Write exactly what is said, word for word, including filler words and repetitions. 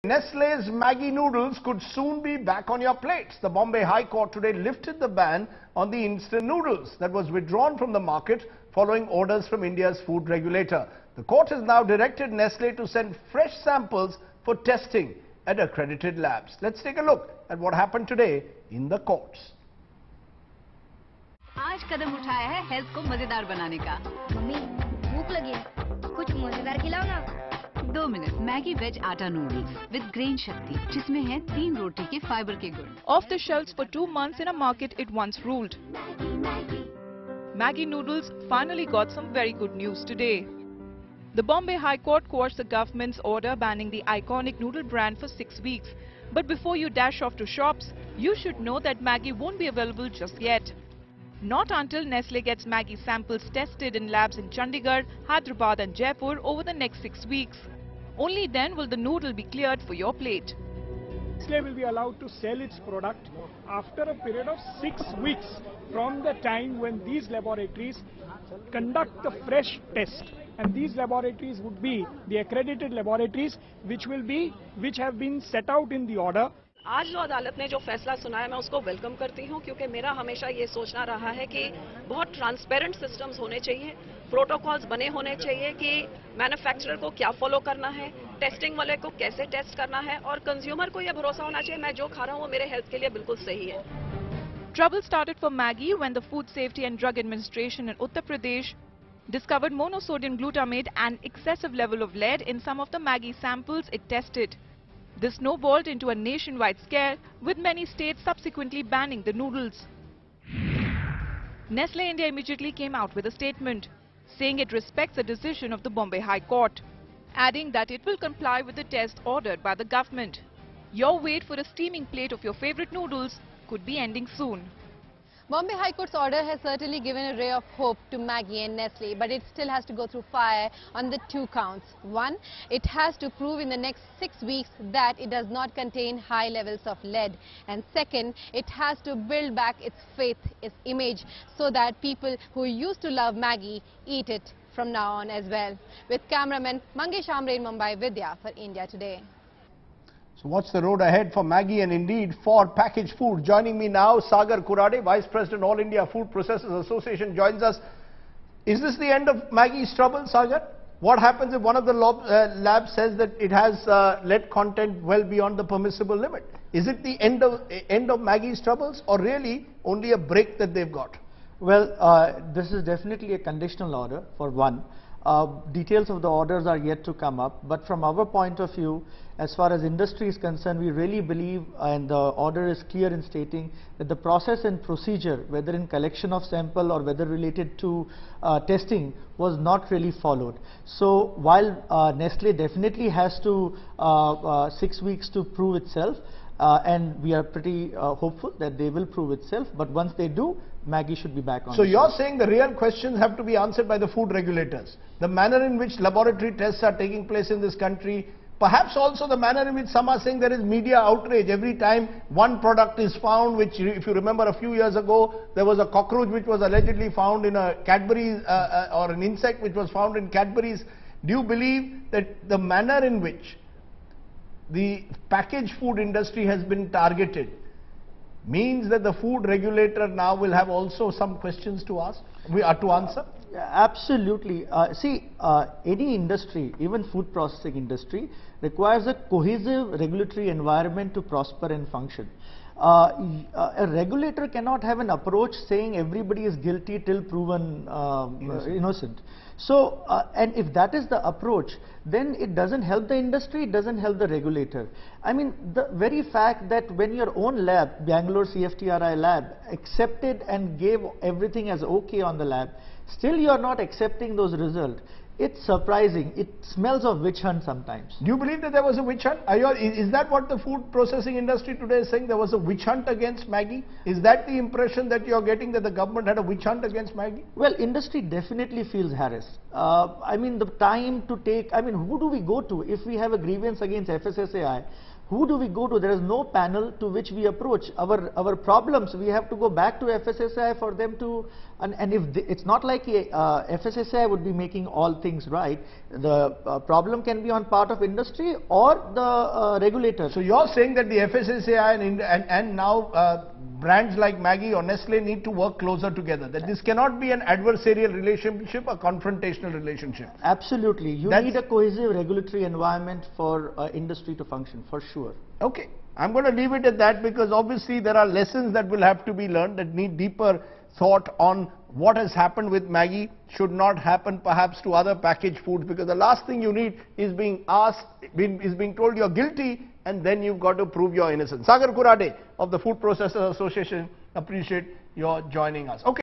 Nestlé's Maggi noodles could soon be back on your plates. The Bombay High Court today lifted the ban on the instant noodles that was withdrawn from the market following orders from India's food regulator. The court has now directed Nestlé to send fresh samples for testing at accredited labs. Let's take a look at what happened today in the courts. आज कदम उठाया है health को मजेदार बनाने का। Mummy भूख लगी है, कुछ मजेदार खिलाओ ना। दो minute Maggi veg atta noodles with grain Shakti जिसमें है तीन रोटी के फाइबर के गुण। Off the shelves for two months in a market it once ruled. Maggi noodles finally got some very good news today. The Bombay High Court quashed the government's order banning the iconic noodle brand for six weeks. But before you dash off to shops, you should know that Maggi won't be available just yet. Not until Nestlé gets Maggi samples tested in labs in Chandigarh, Hyderabad and Jaipur over the next six weeks. Only then will the noodle be cleared for your plate. Nestlé will be allowed to sell its product after a period of six weeks from the time when these laboratories conduct the fresh test. And these laboratories would be the accredited laboratories which will be, which have been set out in the order. आज जो अदालत ने जो फैसला सुनाया मैं उसको welcome करती हूं क्योंकि मेरा हमेशा ये सोचना रहा है कि बहुत ट्रांसपेरेंट सिस्टम्स होने चाहिए, प्रोटोकॉल्स बने होने चाहिए कि मैन्युफैक्चरर को क्या फॉलो करना है, टेस्टिंग वाले को कैसे टेस्ट करना है और कंज्यूमर को ये भरोसा होना चाहिए मैं जो खा रहा हूं वो मेरे हेल्थ के लिए बिल्कुल सही है। Trouble started for Maggi when the Food Safety and Drug Administration in Uttar Pradesh discovered monosodium glutamate and excessive level of lead in some of the Maggi samples it tested. This snowballed into a nationwide scare, with many states subsequently banning the noodles. Nestlé India immediately came out with a statement, saying it respects the decision of the Bombay High Court, adding that it will comply with the test ordered by the government. Your wait for a steaming plate of your favorite noodles could be ending soon. Bombay High Court's order has certainly given a ray of hope to Maggi and Nestlé, but it still has to go through fire on the two counts. One, it has to prove in the next six weeks that it does not contain high levels of lead. And second, it has to build back its faith, its image, so that people who used to love Maggi eat it from now on as well. With cameraman Mangesh Amre in Mumbai, Vidya for India Today. So what's the road ahead for Maggi and indeed for packaged food? Joining me now, Sagar Kurade, Vice President, All India Food Processors Association, joins us. Is this the end of Maggi's trouble, Sagar? What happens if one of the lab, uh, labs says that it has uh, lead content well beyond the permissible limit? Is it the end of, uh, end of Maggi's troubles or really only a break that they've got? Well, uh, this is definitely a conditional order for one. Uh, details of the orders are yet to come up, but from our point of view, as far as industry is concerned, we really believe, and the order is clear in stating that the process and procedure, whether in collection of sample or whether related to uh, testing, was not really followed. So while uh, Nestlé definitely has to uh, uh, six weeks to prove itself, Uh, and we are pretty uh, hopeful that they will prove itself, but once they do, Maggi should be back on. So you're saying the real questions have to be answered by the food regulators. The manner in which laboratory tests are taking place in this country, perhaps also the manner in which some are saying there is media outrage every time one product is found, which if you remember a few years ago, there was a cockroach which was allegedly found in a Cadbury's uh, uh, or an insect which was found in Cadbury's. Do you believe that the manner in which the packaged food industry has been targeted means that the food regulator now will have also some questions to ask, we are to answer? Uh, absolutely. Uh, see, uh, any industry, even food processing industry, requires a cohesive regulatory environment to prosper and function. Uh, a regulator cannot have an approach saying everybody is guilty till proven um, innocent. innocent. So, uh, and if that is the approach, then it doesn't help the industry, it doesn't help the regulator. I mean, the very fact that when your own lab, Bangalore C F T R I lab, accepted and gave everything as okay on the lab, still you are not accepting those results. It's surprising. It smells of witch hunt sometimes. Do you believe that there was a witch hunt? Are you, is, is that what the food processing industry today is saying? There was a witch hunt against Maggi? Is that the impression that you're getting, that the government had a witch hunt against Maggi? Well, industry definitely feels harassed. Uh, I mean, the time to take, I mean, who do we go to if we have a grievance against F S S A I? Who do we go to? There is no panel to which we approach our our problems. We have to go back to F S S A I for them to, and, and if they, it's not like a, uh, F S S A I would be making all things right. The uh, problem can be on part of industry or the uh, regulator. So you're saying that the F S S A I and, and, and now uh, brands like Maggi or Nestle need to work closer together, that this cannot be an adversarial relationship, a confrontational relationship. Absolutely. You That's need a cohesive regulatory environment for uh, industry to function, for sure. Okay. I'm going to leave it at that, because obviously there are lessons that will have to be learned that need deeper thought on what has happened with Maggi should not happen perhaps to other packaged foods, because the last thing you need is being asked, being, is being told you're guilty, and then you've got to prove your innocence. Sagar Kurade of the Food Processors Association, appreciate your joining us. Okay.